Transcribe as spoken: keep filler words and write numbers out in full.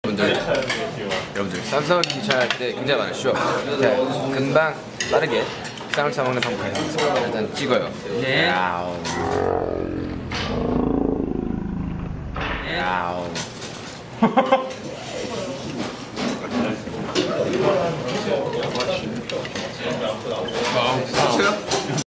여러분들, 여러분들 쌈싸먹 귀찮을 때 굉장히 많은 쇼. 자, 금방 빠르게 쌈을 싸먹는 방법을 일단 찍어요. 네. 야우. 야우.